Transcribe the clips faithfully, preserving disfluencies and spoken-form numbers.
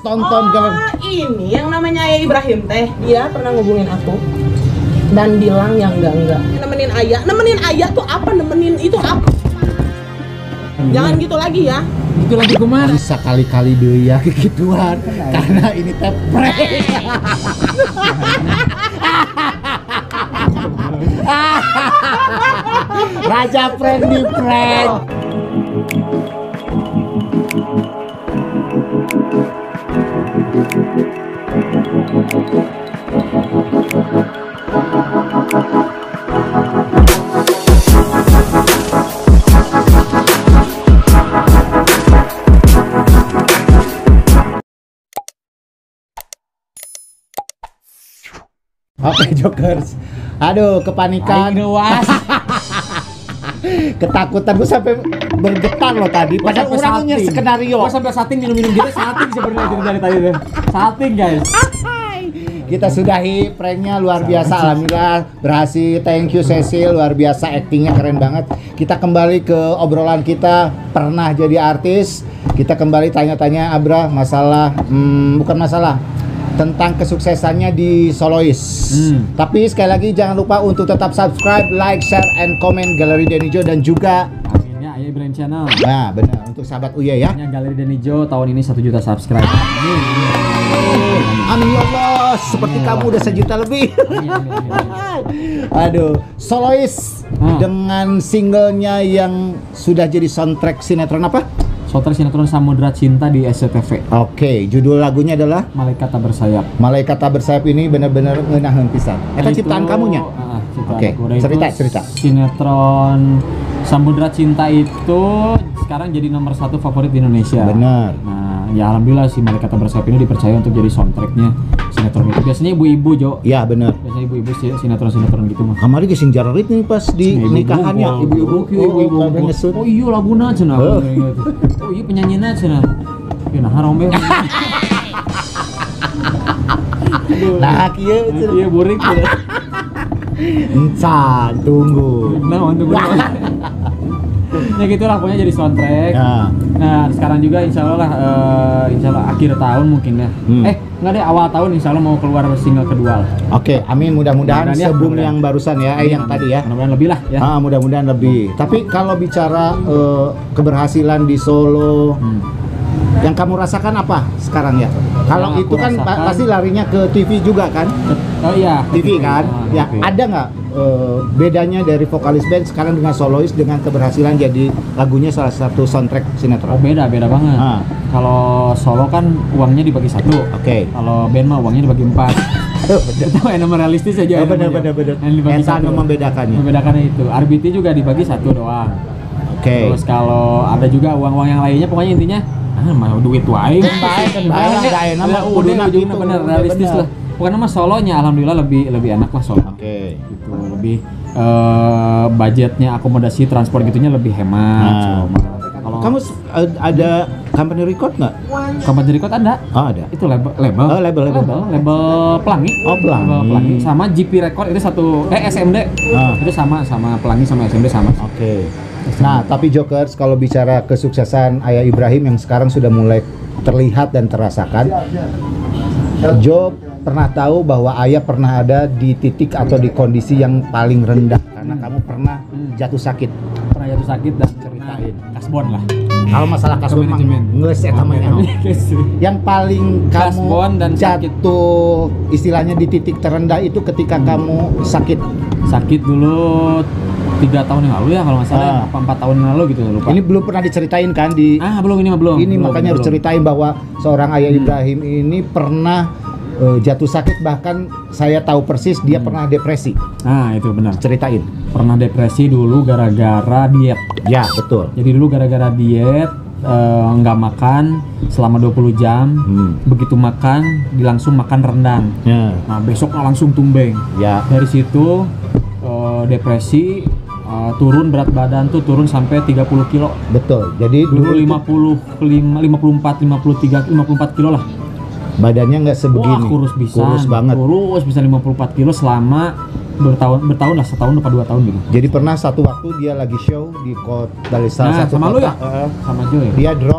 tonton kalau ini yang namanya Ayah Ibrahim teh, dia pernah ngubungin aku dan bilang yang enggak enggak nemenin ayah, nemenin ayah tuh apa, nemenin itu apa? Jangan gitu lagi ya. itu lagi kemana? Bisa kali-kali deh ya kegituan karena ini teh prank. Raja prank di prank. Oke Jokers, aduh kepanikan, ketakutan gue sampai bergetar loh tadi. Padahal orangnya skenario. Gue sampai sating minum-minum gitu, sating sebenarnya gitu dari tadi tuh. Sating guys. Kita sudahi pranknya luar biasa, alhamdulillah berhasil. Thank you Cecil, luar biasa aktingnya keren banget. Kita kembali ke obrolan kita pernah jadi artis. Kita kembali tanya-tanya Abra masalah, hmm, bukan masalah. Tentang kesuksesannya di Soloist. Hmm. Tapi sekali lagi jangan lupa untuk tetap subscribe, like, share, and comment Galeri Denijo dan juga Aminnya Ayah Ibrahim Channel. Nah benar untuk sahabat Uya ya. Galeri Denijo tahun ini satu juta subscribe. Amin. Amin ya Allah. Seperti kamu udah sejuta lebih. Amin, amin, amin. Aduh, Soloist hmm. dengan singlenya yang sudah jadi soundtrack sinetron apa? Soundtrack sinetron Samudra Cinta di S C T V. Oke, judul lagunya adalah Malaikat Tak Bersayap. Malaikat Tak Bersayap ini benar-benar ngeunaheun pisan. Eta ciptaan kamunya? Uh, Oke, cerita cerita. Sinetron Samudra Cinta itu sekarang jadi nomor satu favorit di Indonesia. Benar. Nah, ya alhamdulillah si Malaikat Tak Bersayap ini dipercaya untuk jadi soundtracknya sinetron itu. Biasanya ibu-ibu Jo. Iya benar. Biasanya ibu-ibu sinetron-sinetron gitu mah. Kamari gesing jararit nih pas di nikahannya ibu-ibu. Ibu-ibu. Oh iya laguna cenah. Oh iya penyanyinya cenah. Ya nah harombe. Nah kieu cenah. Iya burik cenah. Encan tunggu. Nah untuk gue. Ya gitulah pokoknya jadi soundtrack. Ya. Nah sekarang juga insya Allah lah, uh, insya Allah akhir tahun mungkin ya. Hmm. Eh nggak deh awal tahun insya Allah mau keluar single kedua lah. Oke, amin mudah-mudahan mudah sebelum ya, yang barusan ya, eh, yang tadi ya. Mudah-mudahan lebih lah ya. Ah, mudah-mudahan lebih. Tapi kalau bicara uh, keberhasilan di Solo, hmm. yang kamu rasakan apa sekarang ya? Kalau itu kan rasakan, pasti larinya ke T V juga kan? Oh iya. T V kan? Oh, ya T V. Ada nggak uh, bedanya dari vokalis band sekarang dengan soloist dengan keberhasilan jadi lagunya salah satu soundtrack sinetron? Oh beda, beda banget. Ah. Kalau solo kan uangnya dibagi satu. Oke. Okay. Kalau band mah uangnya dibagi empat. Itu yang nomor realistis aja. Oh, benar, benar, benar. Yang dibagi Eta satu. Membedakannya. Membedakannya itu. R B T juga dibagi satu doang. Oke. Okay. Terus kalau ada juga uang-uang yang lainnya, pokoknya intinya ah mau duit wae. Baik kan baik lah nama udah ujungnya bener realistis lah. Bukan nama solonya alhamdulillah lebih lebih enak lah solo. Oke. Okay. Gitu lebih uh, budgetnya akomodasi transport gitunya lebih hemat. Nah. Kalau kamu uh, ada company record nggak? Company record ada. Oh ada. Itu label label. Oh, label, label. label label Pelangi. Oh Pelangi. Label Pelangi sama G P Record itu satu eh S M D. Ah. Itu sama sama Pelangi sama S M D sama. Oke. Okay. Nah, tapi Jokers kalau bicara kesuksesan Ayah Ibrahim yang sekarang sudah mulai terlihat dan terasakan, Jo pernah tahu bahwa Ayah pernah ada di titik atau di kondisi yang paling rendah karena hmm. kamu pernah hmm. jatuh sakit. Pernah jatuh sakit dan ceritain kasbon lah. Kalau masalah kasbon mah geus eta mah yang paling kamu dan jatuh sakit. Istilahnya di titik terendah itu ketika hmm. kamu sakit. Sakit dulu tiga tahun yang lalu ya kalau nggak salah, ah. apa empat tahun yang lalu gitu lupa. Ini belum pernah diceritain kan di ah belum ini mah belum. Ini belum, makanya belum. harus ceritain bahwa seorang Ayah hmm. Ibrahim ini pernah uh, jatuh sakit, bahkan saya tahu persis dia hmm. pernah depresi. Ah itu benar. Ceritain. Pernah depresi dulu gara-gara diet. Ya betul. Jadi dulu gara-gara diet nggak uh, makan selama dua puluh jam. Hmm. Begitu makan langsung makan rendang. Ya. Nah besoknya langsung tumbeng. Ya. Dari situ uh, depresi. Uh, turun berat badan tuh turun sampai tiga puluh kilo. Betul. Jadi dulu lima puluh, lima puluh empat, lima puluh tiga, lima puluh empat kilo lah. Badannya nggak sebegini. Wah, kurus bisa. Kurus banget. Kurus bisa lima puluh empat kilo selama bertahun bertahun lah, setahun apa dua tahun gitu. Jadi pernah satu waktu dia lagi show di kota dari salah nah, satu sama kota. Lu ya? Uh, sama Joy. Dia drop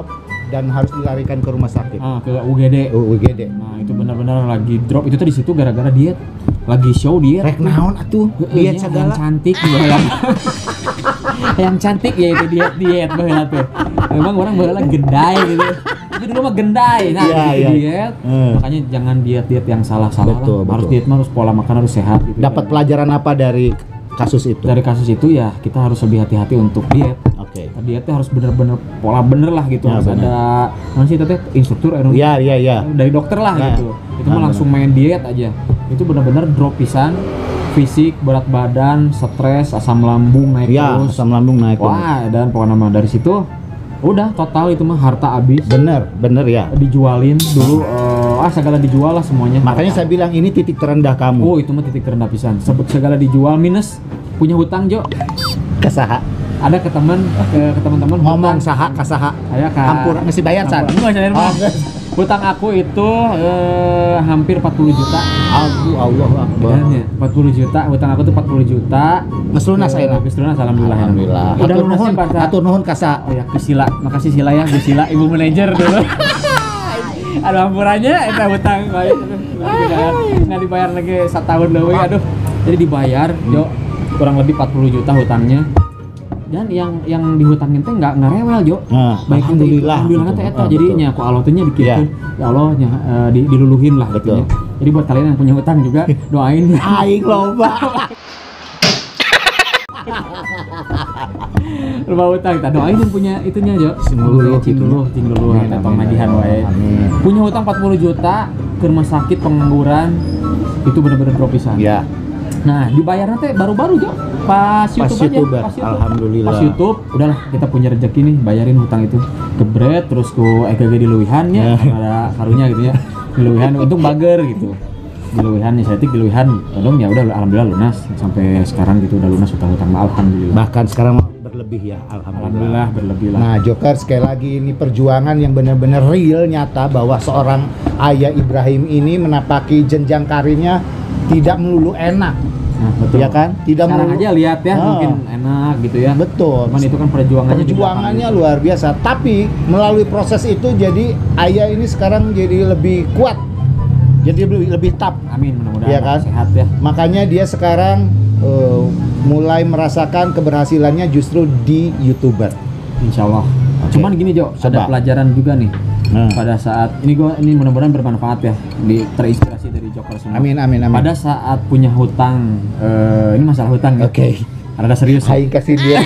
dan harus dilarikan ke rumah sakit. Ah, ke U G D. U G D. Nah, itu benar-benar lagi drop. Itu tuh di situ gara-gara diet. Lagi show diet. Rek naon atuh? Diet Diet segala. yang cantik baheula. Yang cantik ya itu diet diet baheula teh. Memang orang baheula gendai gitu. Itu dulu mah gendai. Nah, Iya, gitu iya. diet. Hmm. Makanya jangan diet-diet yang salah-salah Betul, lah. Harus betul. diet mah harus pola makan harus sehat gitu. Dapat pelajaran apa dari kasus itu? Dari kasus itu ya kita harus lebih hati-hati untuk diet. Oke. Dietnya harus bener-bener pola bener lah gitu. Ya, Harus bener. ada mana sih teh instruktur aerobi- Iya, iya, iya. dari dokter lah Ya. gitu. Itu mah Ah, langsung main diet aja. Itu benar-benar drop pisan, fisik, berat badan, stres, asam lambung naik Iya, terus. asam lambung naik. bener. Wah, dan pokoknya mah dari situ udah total itu mah harta habis. Bener, bener ya. Dijualin dulu eh, ah segala dijual lah semuanya. Makanya Harta. saya bilang ini titik terendah kamu. Oh, itu mah titik terendah pisan. Sebut segala dijual minus punya hutang, Jo. Kesaha. Ada ke teman ke, ke teman-teman Ngomong hutang. saha kasaha. Aya kan. Hampur mesti bayar san. Enggak saya Oh, hutang aku itu eh, hampir empat puluh juta. Aku Allah Akbar. Benernya empat puluh juta, hutang aku tuh empat puluh juta. Geus lunas Eh, ayeuna. geus lunas alhamdulillah. Alhamdulillah. Udah Hatur lunas nuhun, sih Pak. hatur nuhun kasa. Oh ya, ke Sila. Makasih Sila ya, Bu Sila, Ibu manajer dulu. Aduh hampurannya eta hutang bae. Nggak dibayar lagi satu tahun leuwih aduh. Jadi dibayar, Jo. Kurang lebih empat puluh juta hutangnya. Dan yang yang dihutangin teh nggak nggak rewel, Jo. Nah, Baik alhamdulillah. alhamdulillah teh eta Ah, jadinya aku Allah teh nya dikit. Iya. Ya Allah nya eh, di, diluluhin lah gitu Betul. nya. Jadi buat kalian yang punya hutang juga doain. Aing loba. Lupa hutang, kita doain yang punya itunya Jo. Cing dulu, cing dulu, cing dulu, Amin, atau amin, magihan amin, wae. amin. Punya hutang empat puluh juta ke rumah sakit pengangguran itu bener-bener drop pisan. Ya. Nah, dibayarnya teh baru-baru Jo. Pas, Pas YouTube YouTuber, aja, pas YouTube. alhamdulillah. Pas YouTube, udahlah kita punya rezeki nih, bayarin hutang itu. Gebret terus ku E K G di Leuwihan nya, ada karunya gitu ya. Di Leuwihan untung bager gitu. Di Leuwihan nih setik di Leuwihan. Tolong ya udah alhamdulillah lunas sampai sekarang gitu udah lunas hutang-hutang alhamdulillah. Bahkan sekarang berlebih ya, alhamdulillah. Alhamdulillah berlebih lah. Nah, Joker sekali lagi ini perjuangan yang benar-benar real nyata bahwa seorang Ayah Ibrahim ini menapaki jenjang karirnya tidak melulu enak. Nah, betul. Ya kan? Tidak Sekarang melulu- aja lihat ya, Ah. mungkin enak gitu ya. Betul. Cuman itu kan perjuangannya di Perjuangannya belakang. luar biasa. Tapi melalui proses itu jadi Ayah ini sekarang jadi lebih kuat. Jadi lebih lebih tough. Amin, mudah-mudahan Iya kan? sehat ya. Makanya dia sekarang eh, mulai merasakan keberhasilannya justru di YouTuber. Insya Allah. Oke. Cuman gini Jo, Coba. ada pelajaran juga nih. Nah. Pada saat ini gua ini mudah-mudahan bermanfaat ya, di terinspirasi dari Joker semua. Amin amin amin. Pada saat punya hutang, eh, ini masalah hutang ya. Oke. Ada serius. Aing kasih dia.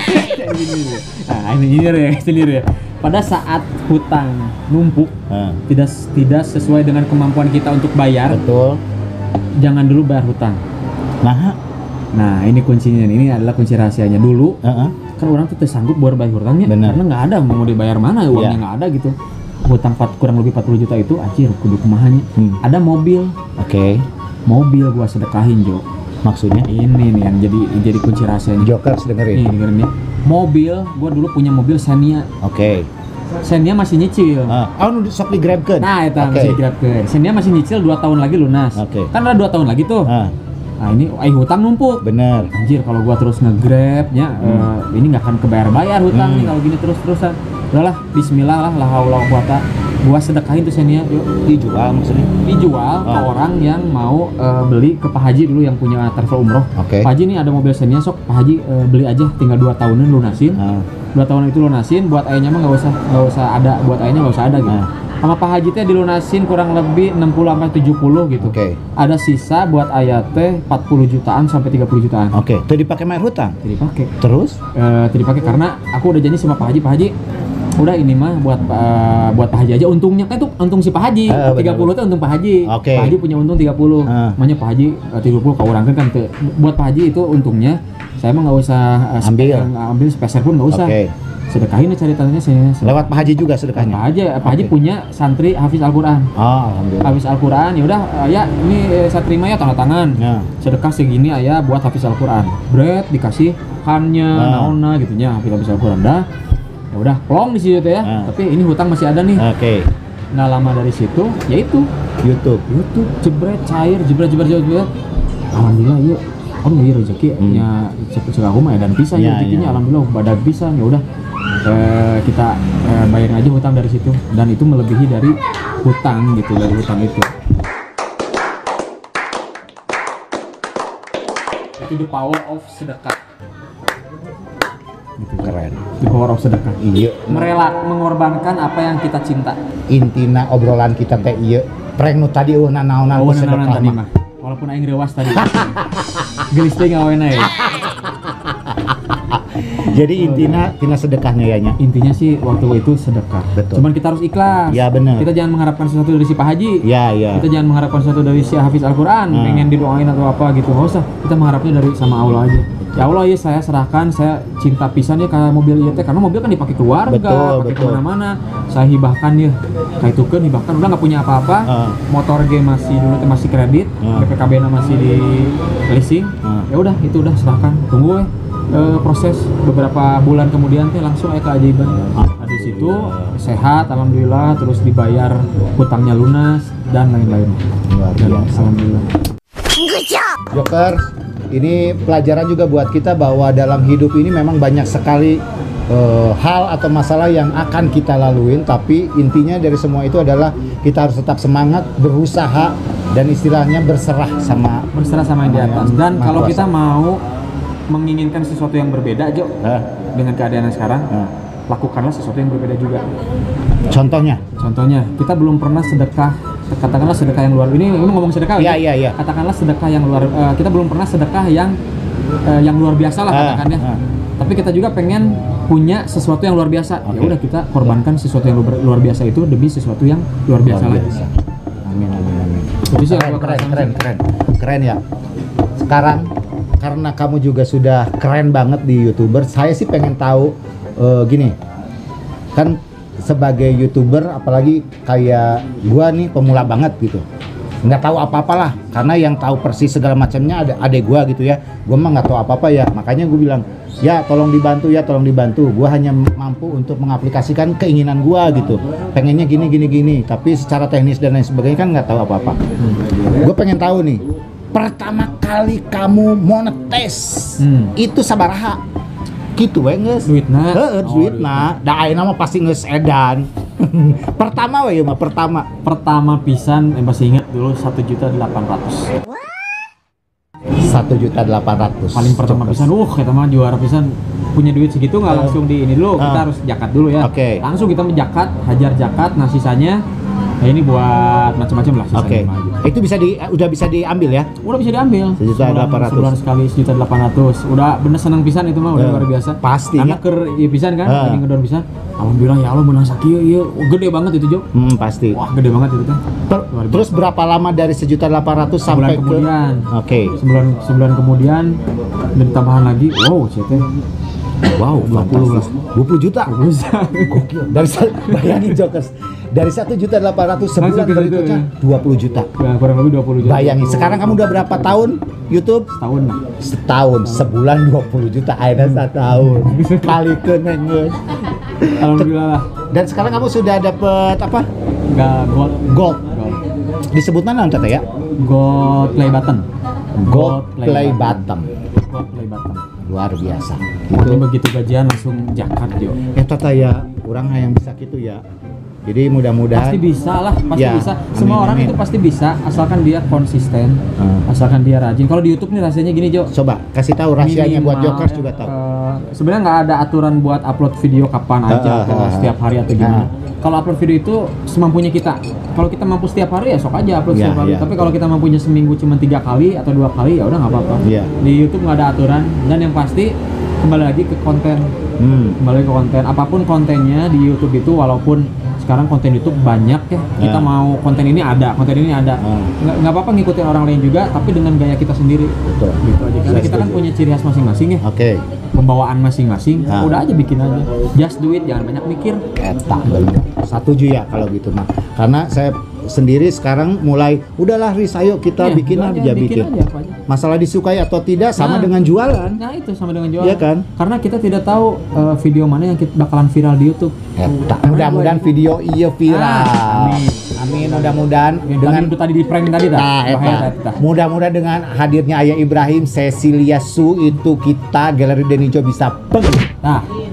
Nah, ini jujur ya, sendiri ya. Pada saat hutang numpuk Nah, tidak tidak sesuai dengan kemampuan kita untuk bayar, betul. jangan dulu bayar hutang. Nah, Nah, ini kuncinya. Ini adalah kunci rahasianya. Dulu heeh. kan orang tuh sanggup buat bayar hutangnya Benar. karena nggak ada mau dibayar mana uangnya Iya. nggak ada gitu. Hutang empat- kurang lebih empat puluh juta itu anjir kudu kumahanya. Hmm. Ada mobil, Oke. mobil gua sedekahin Jo. Maksudnya Ini nih yang jadi jadi kunci rahasianya. Jokers Nih dengerin. dengerin ya. Mobil, gua dulu punya mobil Xenia. Oke. Xenia masih nyicil. Ah, oh nu sok digrabkeun. Nah, itu Oke. masih digrabkeun. Xenia masih nyicil dua tahun lagi lunas. Oke. Kan ada dua tahun lagi tuh. Ah, Nah, ini eh hutang numpuk. bener. Anjir kalau gua terus nge-grab ya eh, ini nggak akan kebayar-bayar hutang Hmm. nih kalau gini terus-terusan. Udahlah, bismillah lah la haula wala quwata. Gua sedekahin tuh Xenia, yuk Dijual maksudnya. dijual ke Ah. orang yang mau eh, beli ke Pak Haji dulu yang punya travel umroh. Oke. Pak Haji nih ada mobil Xenia sok Pak Haji eh, beli aja tinggal dua tahunan lunasin. Ah, Dua tahun itu lunasin buat ayahnya mah nggak usah nggak usah ada buat ayahnya nggak usah ada gitu. Ah. Sama Pak Haji teh dilunasin kurang lebih enam puluh sampai tujuh puluh gitu. Oke. Ada sisa buat ayah teh empat puluh jutaan sampai tiga puluh jutaan. Oke, itu dipakai bayar hutang. Jadi pakai. Terus? Eh, tidak dipakai karena aku udah janji sama Pak Haji, Pak Haji udah ini mah buat eh, buat Pak Haji aja untungnya kan itu untung si Pak Haji Ah, benar, tiga puluh itu untung Pak Haji. Oke. Pak Haji punya untung tiga puluh. Ah. Makanya Pak Haji eh, tiga puluh kau urangkan kan teu. Buat Pak Haji itu untungnya saya mah nggak usah eh, Ambil. spe- eh, ambil sepeser pun nggak usah. Oke. Sedekahin aja ceritanya saya. Lewat Pak Haji juga Pak sedekahnya. Haji, Pak Haji Oke. punya santri Hafiz Al-Qur'an. Oh, alhamdulillah. Hafiz Al-Qur'an ya udah eh, ya ini eh, saya terima ya tanda tangan. Nah, Sedekah segini ayah buat Hafiz Al-Qur'an. Bread dikasih kannya, Ah. naona gitunya Hafiz Hafiz Al-Qur'an dah. Ya udah, plong di situ teh ya. Ah. Tapi ini hutang masih ada nih. oke. Nggak lama dari situ, yaitu YouTube. YouTube jebret cair, jebret jebret jebret. jebret. Alhamdulillah yuk. Om iya rezeki Hmm. nya cek aku mah dan bisa Ya, ya rezekinya ya. alhamdulillah badak bisa ya udah. Eh, kita eh, bayar bayarin aja hutang dari situ, dan itu melebihi dari hutang gitu, dari hutang itu. Itu the power of sedekah. Itu keren. The power of sedekah. Iya. Merela mengorbankan apa yang kita cinta. Intina obrolan kita teh iya. Prank nu tadi eueuh nanaonan Oh, ku nanaonan sedekah tadi mah. mah. Walaupun aing rewas tadi. Gelis teh ngawena ya. Jadi intina tina sedekahnya ya nya. Intinya sih waktu itu sedekah. Betul. Cuman kita harus ikhlas. Ya, bener. Kita jangan mengharapkan sesuatu dari si Pak Haji. Ya, ya. Kita jangan mengharapkan sesuatu dari si Hafiz Al-Quran, Hmm. pengen didoain atau apa gitu. Nggak usah. Kita mengharapnya dari sama Allah aja. Ya Allah, ya saya serahkan, saya cinta pisan ya kayak mobil ieu teh, karena mobil kan dipakai keluarga, Betul, pakai betul. kemana-mana. Saya hibahkan ya, kayak itu kan hibahkan, udah nggak punya apa-apa. Ah. Motor G masih dulu teh masih kredit, Ah. B P K B-nya masih di leasing. Ah. Ya udah, itu udah serahkan. Tunggu ya. Eh, proses beberapa bulan kemudian teh langsung aya keajaiban. Ah. Di situ sehat, alhamdulillah, terus dibayar hutangnya lunas dan lain-lain. Luar Dan biasa. alhamdulillah. Joker, ini pelajaran juga buat kita bahwa dalam hidup ini memang banyak sekali eh, hal atau masalah yang akan kita laluin, tapi intinya dari semua itu adalah kita harus tetap semangat, berusaha, dan istilahnya berserah sama Berserah sama yang di atas. Yang Dan Maha kalau Kuasa. kita mau menginginkan sesuatu yang berbeda, Jo, Hah? dengan keadaan yang sekarang, Hah? lakukanlah sesuatu yang berbeda juga. Contohnya? Contohnya, kita belum pernah sedekah, katakanlah sedekah yang luar ini, ini ngomong sedekah, Iya, ya? iya, iya. Katakanlah sedekah yang luar, eh, kita belum pernah sedekah yang eh, yang luar biasa lah Ah, katakannya. ah. Tapi kita juga pengen punya sesuatu yang luar biasa. Ya Oke. udah, kita korbankan sesuatu yang luar, luar biasa itu demi sesuatu yang luar biasa Luar lagi. biasa. Amin, amin, amin. Itu sih yang Keren, gua keren, rasain keren, sih. keren, keren ya. Sekarang karena kamu juga sudah keren banget di YouTuber, saya sih pengen tahu eh, gini, kan sebagai YouTuber, apalagi kayak gua nih pemula banget gitu, nggak tahu apa-apalah, karena yang tahu persis segala macamnya ada adek gua gitu ya, gua mah nggak tahu apa-apa ya, makanya gue bilang ya tolong dibantu ya tolong dibantu, gua hanya mampu untuk mengaplikasikan keinginan gua gitu, pengennya gini gini gini, tapi secara teknis dan lain sebagainya kan nggak tahu apa-apa. Gue pengen tahu nih, pertama kali kamu monetes Hmm. itu sabaraha gitu we geus Duitna. heeh Oh, duitna da ayeuna mah pasti geus edan pertama we mah pertama Pertama pisan, yang masih ingat dulu satu juta delapan ratus. satu juta delapan ratus Paling pertama pisan, uh kita mah juara pisan, punya duit segitu nggak Uh. langsung di ini dulu, kita Uh. harus jakat dulu ya. Oke. Langsung kita menjakat, hajar jakat, nah sisanya, nah ini buat macam-macam lah sisanya. oke mah gitu. itu bisa di udah bisa diambil ya. Udah bisa diambil. Sejuta Sebulan- delapan ratus. Sebulan sekali sejuta delapan ratus. Udah bener seneng pisan itu mah, udah Eh, luar biasa. pasti, Karena ya. ker iya pisan kan, Eh. ini ngedon pisan. Alhamdulillah ya Allah menang sakieu ieu. Oh, gede banget itu, Jo. Hmm, pasti. Wah, gede banget itu teh. Ter- luar biasa. terus berapa lama dari sejuta delapan ratus sampai ke kemudian. oke Sebulan sebulan kemudian dan tambahan lagi. Wow, saya teh wow dua puluh lah. dua puluh juta Bisa. gokil dari sa- bayangin Jokers dari satu juta delapan ratus sebulan Langsung ke situ, berikutnya ya. dua puluh juta. Ya, kurang lebih dua puluh juta. Bayangin, sekarang kamu udah berapa tahun YouTube? Setahun lah. Setahun, sebulan dua puluh juta, akhirnya satu tahun. Kali ke nenges. Alhamdulillah lah. Dan sekarang kamu sudah dapet apa? Enggak gold. Gold. Gold. Disebutnya nanti ya? Gold play button. Gold play button. Gold play button. Luar biasa. Itu Itu begitu gajian langsung jakat, Jo. eh tata ya, orang yang bisa gitu ya. Jadi mudah-mudahan Pasti bisa lah, pasti Ya, bisa. amin, Semua orang amin. itu pasti bisa, asalkan dia konsisten, Hmm. asalkan dia rajin. Kalau di YouTube nih rasanya gini, Jo. Coba kasih tahu rahasianya buat Minimal, Jokers juga tahu. eh, sebenarnya nggak ada aturan buat upload video kapan aja Ah, atau ah, ah. setiap hari atau gimana. Ah. Kalau upload video itu semampunya kita. Kalau kita mampu setiap hari ya sok aja upload Ya, setiap hari. ya, Tapi betul. kalau kita mampunya seminggu cuma tiga kali atau dua kali ya udah nggak apa-apa. Iya. Di YouTube nggak ada aturan, dan yang pasti kembali lagi ke konten. Hmm. Kembali ke konten. Apapun kontennya di YouTube itu, walaupun sekarang konten YouTube banyak ya, kita Ya. mau konten ini ada, konten ini ada. Ah. Nggak nggak apa-apa ngikutin orang lain juga, tapi dengan gaya kita sendiri. Betul. Gitu aja. Karena Saya kita kan setuju. punya ciri khas masing-masing ya, Oke. pembawaan masing-masing. Ah. Udah aja bikin aja. Just do it, jangan banyak mikir. Eta bener. Setuju ya kalau gitu mah. Karena saya sendiri sekarang mulai udahlah Riz, ayo kita Iya, bikin itu aja aja, bikin. aja apa aja. Masalah disukai atau tidak sama Nah. dengan jualan. Nah itu sama dengan jualan. Iya kan? Karena kita tidak tahu uh, video mana yang kita bakalan viral di YouTube. Eta, mudah-mudahan video iya viral. Ah, amin. Amin, mudah-mudahan Yang dengan tadi, tadi di prank tadi tak? Nah, eta. Bahaya, eta. Mudah-mudahan dengan hadirnya Ayah Ibrahim, Cecilia Su itu kita Galeri Denijo bisa peng. Nah,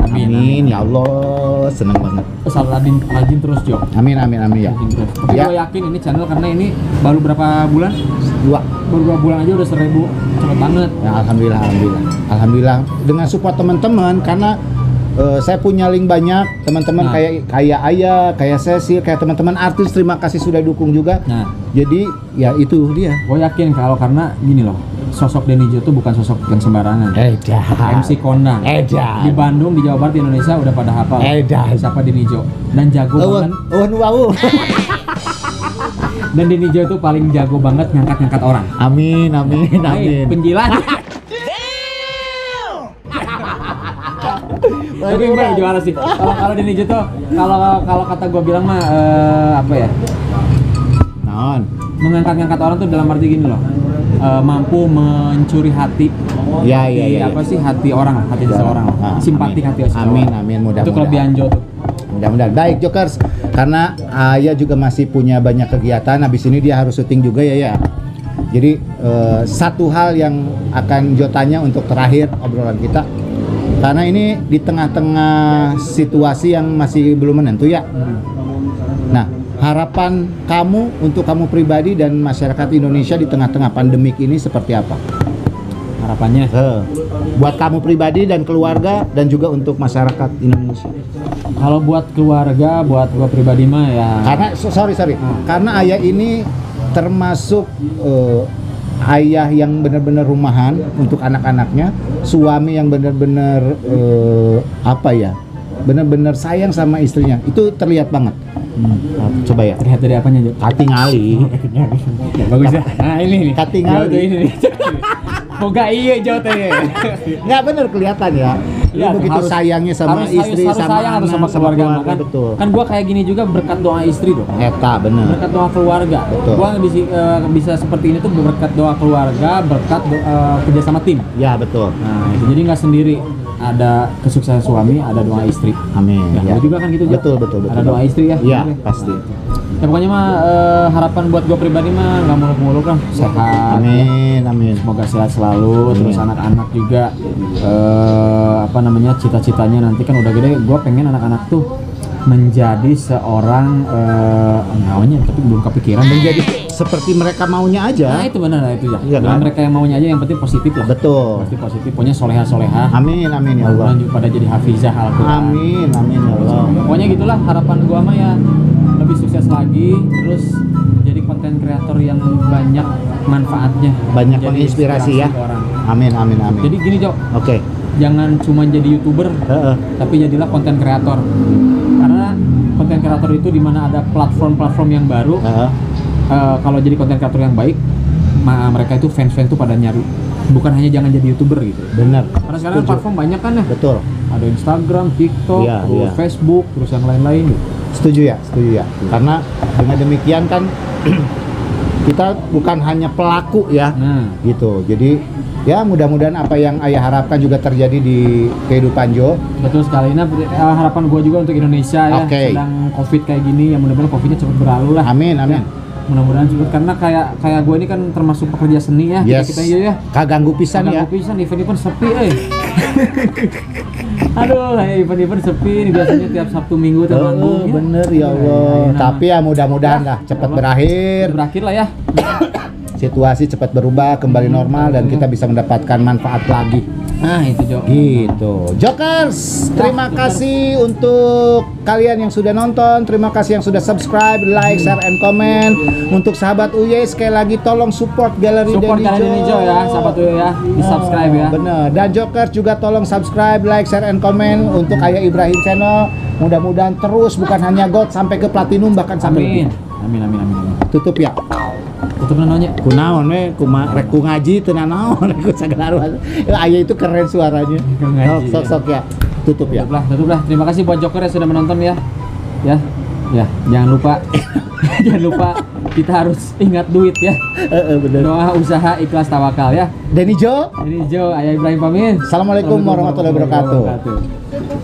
Amin, Amin, ya Allah, seneng banget. Asal rajin, rajin terus Jo. Amin, amin, amin ya. Rajin terus. Tapi Ya. gue yakin ini channel karena ini baru berapa bulan? Dua. Baru dua bulan aja udah seribu, cepet banget. Ya, alhamdulillah, alhamdulillah, alhamdulillah. Dengan support teman-teman, karena eh, saya punya link banyak teman-teman Nah. kayak kayak Ayah, kayak Cecil, kayak teman-teman artis. Terima kasih sudah dukung juga. Nah, Jadi ya itu dia. gue yakin kalau karena gini loh, sosok Denny Jo tuh bukan sosok yang sembarangan. Edan. M C kondang. Edan. Di Bandung, di Jawa Barat, di Indonesia udah pada hafal. Edan. Siapa Denny Jo dan jago Awan, banget. awan, wow. Dan Denny Jo itu paling jago banget ngangkat-ngangkat orang. Amin, amin, Hey, amin. penjilat. Tapi enggak juara sih. Kalau kalau Denny Jo tuh kalau kalau kata gue bilang mah eh, apa ya? Non. Mengangkat-ngangkat orang tuh dalam arti gini loh. Eh, mampu mencuri hati. Ya, ya, Di ya. apa sih hati orang, hati seseorang. Ah, Simpatik amin. hati seseorang. Amin, amin, mudah-mudahan. Itu kelebihan Jo tuh. Mudah-mudahan baik Jokers, karena Ayah juga masih punya banyak kegiatan. Habis ini dia harus syuting juga ya ya. Jadi eh, satu hal yang akan Jo tanya untuk terakhir obrolan kita, karena ini di tengah-tengah situasi yang masih belum menentu ya. Nah, harapan kamu untuk kamu pribadi dan masyarakat Indonesia di tengah-tengah pandemik ini seperti apa? Harapannya. Eh, buat kamu pribadi dan keluarga dan juga untuk masyarakat Indonesia. Kalau buat keluarga, buat gua pribadi mah ya. Karena so- sorry sorry, karena Ayah ini termasuk eh, ayah yang benar-benar rumahan untuk anak-anaknya, suami yang benar-benar eh, apa ya, benar-benar sayang sama istrinya. Itu terlihat banget. Hmm. Nah, coba ya. Terlihat dari apanya Jo? Katingali. Bagus ya. Nah ini nih. Katingali. Jo tuh ini nih. Boga iya Jo teh. Nggak bener kelihatan ya. Lu Ya, begitu harus- sayangnya sama harus, istri, harus, sama sayang harus anak, sama keluarga kan. betul. Kan gua kayak gini juga berkat doa istri dong. Eta bener. Berkat doa keluarga. Betul. Gua bisa eh, bisa seperti ini tuh berkat doa keluarga, berkat do, eh, kerja sama tim. Ya betul. Nah, itu jadi nggak sendiri. Ada kesuksesan suami, ada doa istri. Amin. Ya, lu juga kan gitu Jo? Betul betul betul. Ada doa istri ya? Iya, Oke. pasti. Ya pokoknya mah eh, harapan buat gua pribadi mah nggak muluk-muluk lah, sehat. Amin amin. Semoga sehat selalu, Amin. terus anak-anak juga eh, apa namanya cita-citanya nanti kan udah gede. Gua pengen anak-anak tuh menjadi seorang eh namanya tapi belum kepikiran menjadi. Seperti mereka maunya Nah aja. itu benar lah itu ya. Iya Nah, kan? mereka yang maunya aja yang penting positif lah. Betul. Pasti positif, pokoknya soleha-soleha. Amin amin ya Allah. Mudah-mudahan juga pada jadi hafizah Al-Quran. Amin amin ya Allah. Pokoknya gitulah harapan gua mah ya lebih sukses lagi, terus jadi konten kreator yang banyak manfaatnya, Banyak Jadi menginspirasi ya. inspirasi ke orang. Amin amin amin. Jadi gini Jo, Oke. jangan cuma jadi youtuber, Heeh. tapi jadilah konten kreator. Karena konten kreator itu dimana ada platform-platform yang baru. Heeh. eh, kalau jadi konten kreator yang baik, ma- mereka itu fans-fans itu pada nyari. Bukan hanya jangan jadi youtuber gitu. Benar. Karena sekarang Setuju. platform banyak kan ya. Betul. Ada Instagram, TikTok, Iya, terus iya. Facebook, terus yang lain-lain gitu. Setuju ya, setuju ya. Karena dengan demikian kan kita bukan hanya pelaku ya, Nah, gitu. Jadi ya mudah-mudahan apa yang Ayah harapkan juga terjadi di kehidupan Jo. betul sekali. Nah, ber- eh, harapan gue juga untuk Indonesia ya, Oke. sedang COVID kayak gini, ya mudah-mudahan COVIDnya cepat berlalu lah. Amin amin. Ya, mudah-mudahan cepat karena kayak kayak gue ini kan termasuk pekerja seni ya. Yes. Kita, kita ya. Kaganggu pisan ya. Kadang pisan event-event sepi eh. Aduh, kayak event-event sepi nih biasanya tiap Sabtu Minggu tiap Oh, manggung. ya. bener ya Allah. Iya, nah. Tapi ya mudah-mudahan Ya, lah cepat Allah. berakhir. Berakhir lah ya. Situasi cepat berubah kembali normal dan kita bisa mendapatkan manfaat lagi. Nah, itu Jo. Gitu. Jokers, terima kasih untuk kalian yang sudah nonton, terima kasih yang sudah subscribe, like, share, and comment. Untuk sahabat U Y sekali lagi tolong support galeri Support Denny kalian ini Jo ya, sahabat tuh ya. Di-subscribe ya. Bener. Dan Jokers juga tolong subscribe, like, share, and comment untuk Ayah Ibrahim channel. Mudah-mudahan terus bukan hanya gold sampai ke platinum bahkan sampai Amin. lebih. Amin amin amin. amin. Tutup ya. Tutup nanya. Kunaon we, kuma rek ku ngaji teu naon, rek ku sagala. Ayah itu keren suaranya. Ku ngaji, Sok sok ya. Tutup ya. Tutuplah, tutuplah. Terima kasih buat Joker yang sudah menonton ya. Ya. Ya, jangan lupa jangan lupa kita harus ingat duit ya. Heeh, bener. Doa, usaha, ikhlas, tawakal ya. Denny Jo. Ini Jo, Ayah Ibrahim pamit. Assalamualaikum warahmatullahi wabarakatuh. wabarakatuh.